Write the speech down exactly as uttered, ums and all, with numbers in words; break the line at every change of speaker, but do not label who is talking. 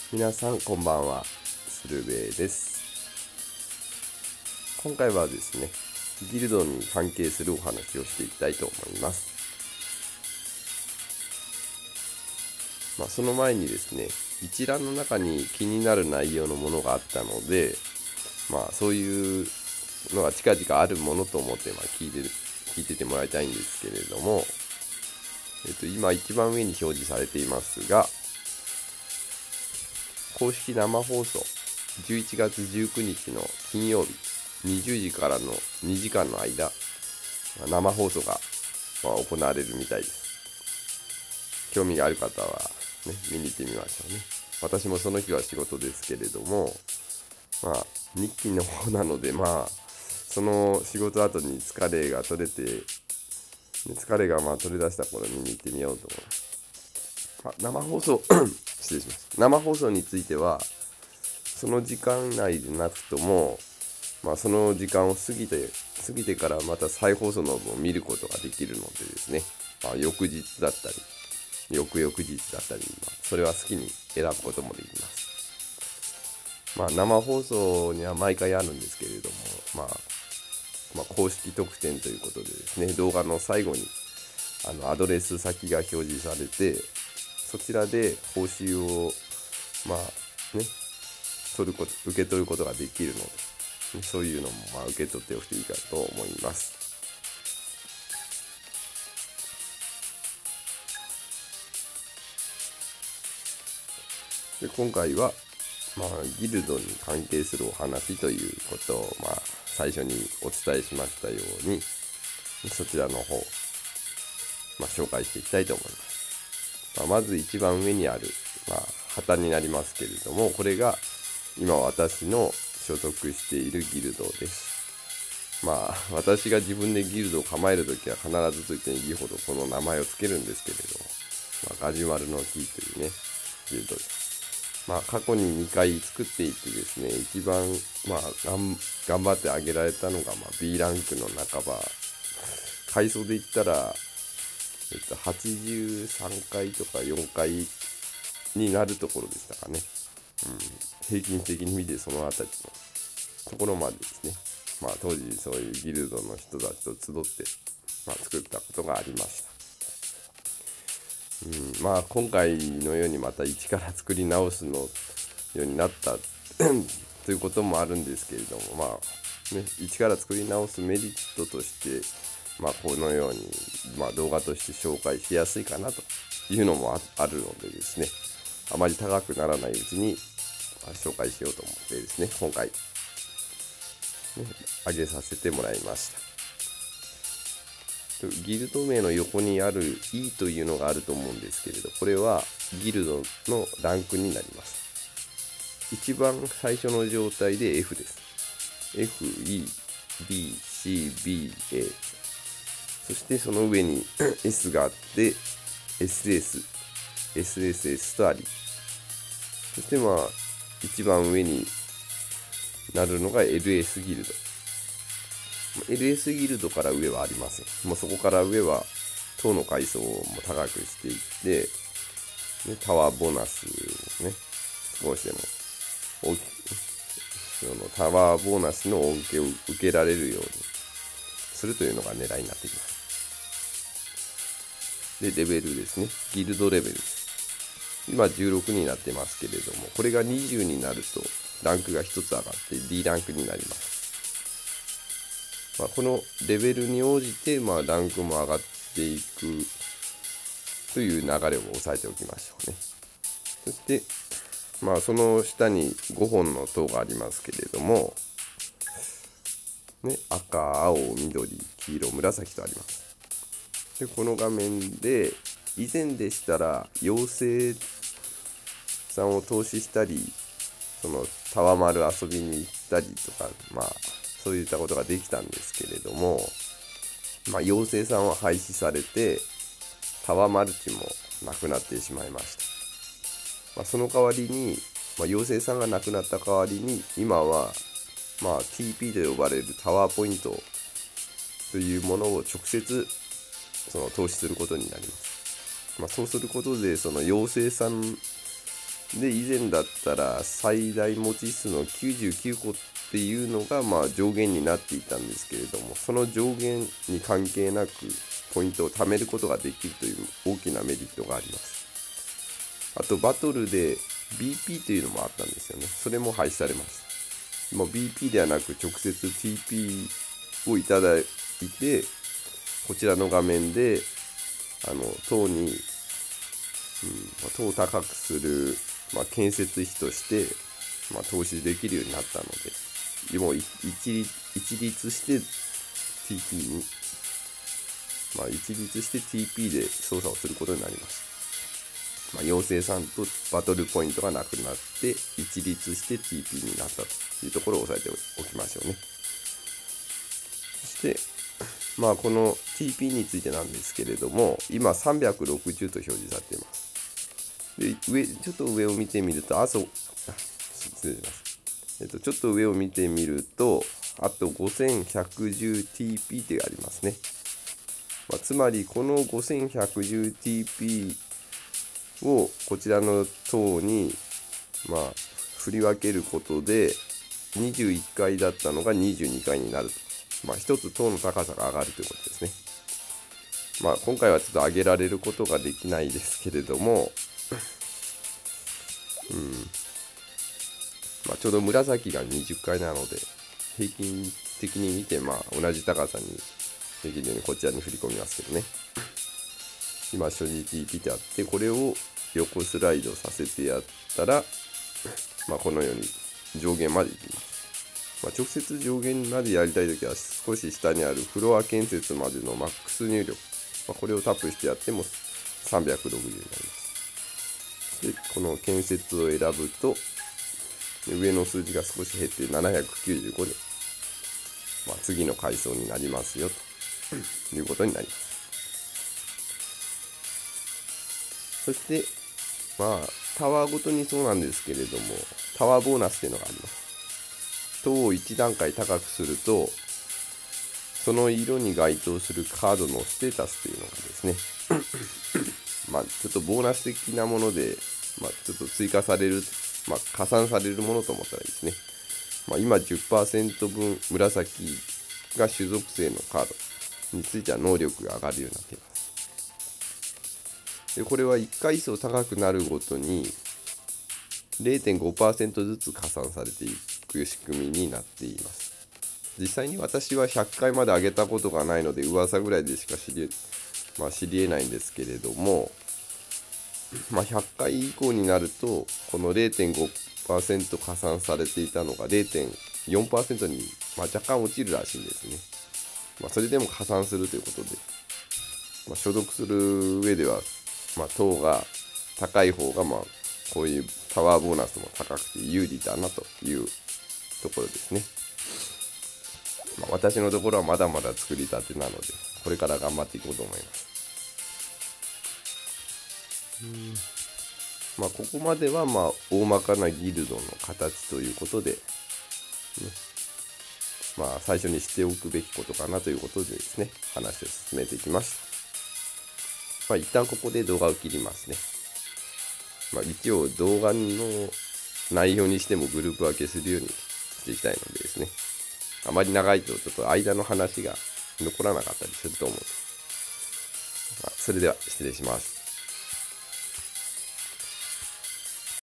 皆さんこんばんは、鶴瓶です。今回はですね、ギルドに関係するお話をしていきたいと思います。まあ、その前にですね、一覧の中に気になる内容のものがあったので、まあそういうのが近々あるものと思って、まあ、聞いて聞いててもらいたいんですけれども、えっと、今一番上に表示されていますが、公式生放送じゅういちがつじゅうくにちの金曜日にじゅうじからのにじかんの間、生放送が行われるみたいです。興味がある方は、ね、見に行ってみましょうね。私もその日は仕事ですけれども、まあ日勤の方なので、まあその仕事後に疲れが取れて、疲れがまあ取れ出した頃に見に行ってみようと思います。あ、生放送失礼します。生放送についてはその時間内でなくとも、まあ、その時間を過ぎて過ぎてからまた再放送の分を見ることができるのでですね、まあ、翌日だったり翌々日だったり、まあ、それは好きに選ぶこともできます。まあ、生放送には毎回あるんですけれども、まあ、まあ、公式特典ということでですね、動画の最後にあのアドレス先が表示されて、そちらで報酬をまあね取ること受け取ることができるので、そういうのもまあ受け取っておくといいかと思います。で今回は、まあ、ギルドに関係するお話ということを、まあ、最初にお伝えしましたように、そちらの方、まあ、紹介していきたいと思います。まあ、まず一番上にある、まあ、旗になりますけれども、これが今私の所属しているギルドです。まあ私が自分でギルドを構えるときは必ずと言っていいほどこの名前を付けるんですけれども、まあ、ガジュマルの木というねギルドです。まあ過去ににかい作っていてですね、一番まあ頑張ってあげられたのが、まあ、B ランクの半ば、階層で言ったら、えっと、はちじゅうさんかいとかよんかいになるところでしたかね。うん、平均的に見てそのあたりのところまでですね、まあ、当時そういうギルドの人たちと集って、まあ、作ったことがありました。うん、まあ今回のようにまた一から作り直すのようになったということもあるんですけれども、まあね、一から作り直すメリットとして、まあ、このように、まあ、動画として紹介しやすいかなというのも あ, あるのでですね、あまり高くならないうちに、まあ、紹介しようと思ってですね、今回、ね、上げさせてもらいました。ギルド名の横にある E というのがあると思うんですけれど、これはギルドのランクになります。一番最初の状態で F です。F、E、B、C、B、A。そしてその上にS があって、エスエス、エスエスエス とあり、そしてまあ、一番上になるのが エルエス ギルド。エルエス ギルドから上はありません。もうそこから上は塔の階層も高くしていって、ね、タワーボーナスをね、少しでも大きく、そのタワーボーナスの恩恵を受けられるようにするというのが狙いになってきます。で、レベルですね。ギルドレベルです。今じゅうろくになってますけれども、これがにじゅうになるとランクがひとつ上がって D ランクになります。まあ、このレベルに応じて、まあ、ランクも上がっていくという流れを押さえておきましょうね。そして、まあ、その下にごほんの塔がありますけれども、ね、赤、青、緑、黄色、紫とあります。で、この画面で、以前でしたら、妖精さんを投資したり、そのタワマル遊びに行ったりとか、まあ、そういったことができたんですけれども、まあ、妖精さんは廃止されてタワーマルチもなくなってしまいました。まあ、その代わりに、まあ、妖精さんがなくなった代わりに今は、まあ、ティーピー と呼ばれるタワーポイントというものを直接その投資することになります。まあ、そうすることでその妖精さんで、以前だったら最大文字数のきゅうじゅうきゅうこっていうのがまあ上限になっていたんですけれども、その上限に関係なくポイントを貯めることができるという大きなメリットがあります。あとバトルで ビーピー というのもあったんですよね。それも廃止されます。もう ビーピー ではなく直接 ティーピー をいただいて、こちらの画面であの塔に、うん、塔を高くする、まあ、建設費として、まあ、投資できるようになったので、もう一律、一律して ティーピー に、まあ、一律して ティーピー で操作をすることになります。まあ、妖精さんとバトルポイントがなくなって一律して ティーピー になったというところを押さえておきましょうね。そしてまあこの ティーピー についてなんですけれども、今さんびゃくろくじゅうと表示されています。で上ちょっと上を見てみるとあそうあ失礼します、えっと、ちょっと上を見てみるとあと ごせんひゃくじゅうティーピー ってありますね。まあ、つまりこの ごせんひゃくじゅうティーピーをこちらの塔にまあ振り分けることでにじゅういっかいだったのがにじゅうにかいになると、まあ一つ塔の高さが上がるということですね。まあ今回はちょっと上げられることができないですけれども、うん、まあちょうど紫がにじゅっかいなので平均的に見てまあ同じ高さにできるようにこちらに振り込みますけどね。今所持 ティーピー ってあって、これを横スライドさせてやったら、まあ、このように上限までいきます。まあ、直接上限までやりたいときは少し下にあるフロア建設までのマックス入力、まあ、これをタップしてやってもさんびゃくろくじゅうになります。でこの建設を選ぶと上の数字が少し減ってななひゃくきゅうじゅうごで、まあ、次の階層になりますよということになります。そして、まあ、タワーごとにそうなんですけれども、タワーボーナスというのがあります。塔をいち段階高くすると、その色に該当するカードのステータスというのがですね、まあ、ちょっとボーナス的なもので、まあ、ちょっと追加される、まあ、加算されるものと思ったらいいですね。まあ、今 じゅっパーセント 分紫が種族性のカードについては能力が上がるようになっています。でこれはいっかい層高くなるごとに れいてんごパーセント ずつ加算されていく仕組みになっています。実際に私はひゃっかいまで上げたことがないので噂ぐらいでしか知り、まあ、知り得ないんですけれども、まあ、ひゃっかい以降になるとこの れいてんごパーセント 加算されていたのが れいてんよんパーセント に、まあ、若干落ちるらしいんですね。まあ、それでも加算するということで、まあ、所属する上ではまあ、塔が高い方がまあこういうタワーボーナスも高くて有利だなというところですね。まあ、私のところはまだまだ作りたてなのでこれから頑張っていこうと思います。うんまあここまではまあ大まかなギルドの形ということで、ね、まあ最初にしておくべきことかなということでですね話を進めていきました。まあ、一旦ここで動画を切りますね。まあ、一応動画の内容にしてもグループ分けするようにしていきたいのでですね。あまり長いとちょっと間の話が残らなかったりすると思うので。まあ、それでは失礼します。